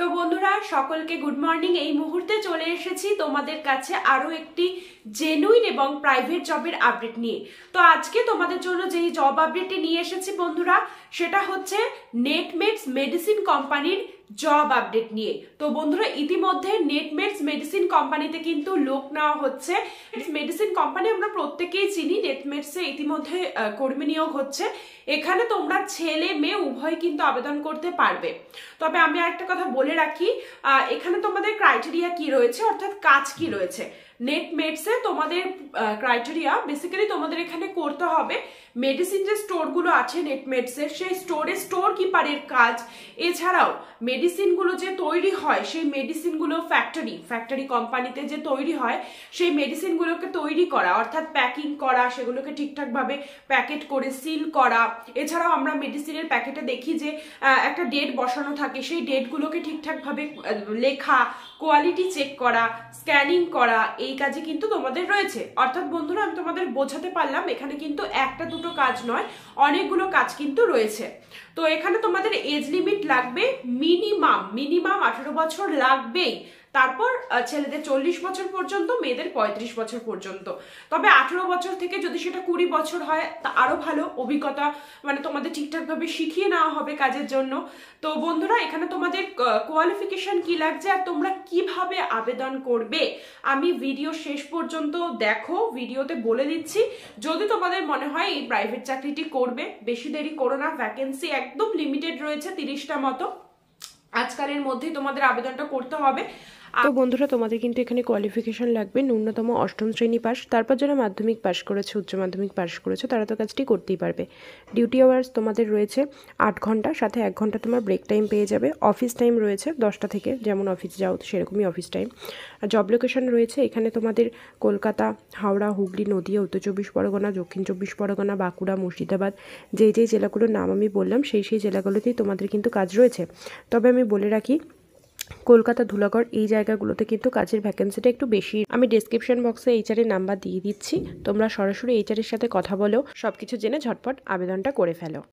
তো বন্ধুরা সকলকে গুড মর্নিং। এই মুহূর্তে চলে এসেছি তোমাদের কাছে আরো একটি জেনুইন এবং প্রাইভেট জবের আপডেট নিয়ে। তো আজকে তোমাদের জন্য যেই জব আপডেটটি নিয়ে এসেছি বন্ধুরা, সেটা হচ্ছে নেটমেটস মেডিসিন কোম্পানির জব আপডেট নিয়ে। তো বন্ধুরা ইতিমধ্যে নেটমেটস মেডিসিন কোম্পানিতে কিন্তু লোক নেওয়া হচ্ছে। মেডিসিন কোম্পানি আমরা প্রত্যেকেই চিনি, নেটমেটসে ইতিমধ্যে কর্মী নিয়োগ হচ্ছে। এখানে তোমরা ছেলে মেয়ে উভয় কিন্তু আবেদন করতে পারবে। তবে আমি একটা কথা বলে রাখি, এখানে তোমাদের ক্রাইটেরিয়া কি রয়েছে, অর্থাৎ কাজ কি রয়েছে। নেটমেটসে তোমাদের ক্রাইটেরিয়া বেসিক্যালি তোমাদের এখানে করতে হবে মেডিসিন যে স্টোরগুলো আছে নেটমেটসের, সেই স্টোর কিপারের কাজ। এছাড়াও মেডিসিনগুলো যে তৈরি হয় সেই মেডিসিনগুলো ফ্যাক্টরি কোম্পানিতে যে তৈরি হয় সেই মেডিসিনগুলোকে তৈরি করা, অর্থাৎ প্যাকিং করা, সেগুলোকে ঠিকঠাকভাবে প্যাকেট করে সিল করা। এছাড়াও আমরা মেডিসিনের প্যাকেটে দেখি যে একটা ডেট বসানো থাকে, সেই ডেটগুলোকে ঠিকঠাকভাবে লেখা, কোয়ালিটি চেক করা, স্ক্যানিং করা, এই কাজে কিন্তু তোমাদের রয়েছে। অর্থাৎ বন্ধুরা আমি তোমাদের বোঝাতে পারলাম, এখানে কিন্তু একটা দুটো কাজ নয়, অনেকগুলো কাজ কিন্তু রয়েছে। তো এখানে তোমাদের এজ লিমিট লাগবে মিনিমাম 18 বছর লাগবেই। তারপর ছেলেদের 40 বছর পর্যন্ত, মেয়েদের 35 বছর পর্যন্ত। তবে 18 বছর থেকে যদি সেটা 20 বছর হয় তা আরো ভালো, অভিজ্ঞতা মানে তোমাদের ঠিকঠাকভাবে শিখিয়ে নেওয়া হবে কাজের জন্য। তো বন্ধুরা এখানে তোমাদের কোয়ালিফিকেশন কি লাগছে আর তোমরা কিভাবে আবেদন করবে আমি ভিডিও শেষ পর্যন্ত দেখো, ভিডিওতে বলে দিচ্ছি। যদি তোমাদের মনে হয় এই প্রাইভেট চাকরিটি করবে, বেশি দেরি করো না, ভ্যাকেন্সি একদম লিমিটেড রয়েছে 30টা মতো। আজকালের মধ্যেই তোমাদের আবেদনটা করতে হবে। তো বন্ধুরা তোমাদের কিন্তু এখানে কোয়ালিফিকেশন লাগবে ন্যূনতম 8ম শ্রেণী পাস। তারপর যারা মাধ্যমিক পাস করেছে, উচ্চ মাধ্যমিক পাস করেছে, তারা তো কাজটি করতেই পারবে। ডিউটি আওয়ার্স তোমাদের রয়েছে 8 ঘন্টা, সাথে 1 ঘন্টা তোমার ব্রেক টাইম পেয়ে যাবে। অফিস টাইম রয়েছে 10টা থেকে, যেমন অফিস যাও সেরকমই অফিস টাইম। আর জব লোকেশন রয়েছে এখানে তোমাদের কলকাতা, হাওড়া, হুগলি, নদিয়া, উত্তর 24 পরগনা, দক্ষিণ 24 পরগনা, বাঁকুড়া, মুর্শিদাবাদ, যেই জেলাগুলোর নাম আমি বললাম সেই জেলাগুলোতেই তোমাদের কিন্তু কাজ রয়েছে। তবে আমি বলে রাখি, কলকাতা, ধুলাগড় এই জায়গাগুলোতে কিন্তু কাজের ভ্যাকেন্সিটা একটু বেশি। আমি ডেসক্রিপশন বক্সে এইচআরের নাম্বার দিয়ে দিচ্ছি, তোমরা সরাসরি এইচআরের সাথে কথা বলো, সব কিছু জেনে ঝটপট আবেদনটা করে ফেলো।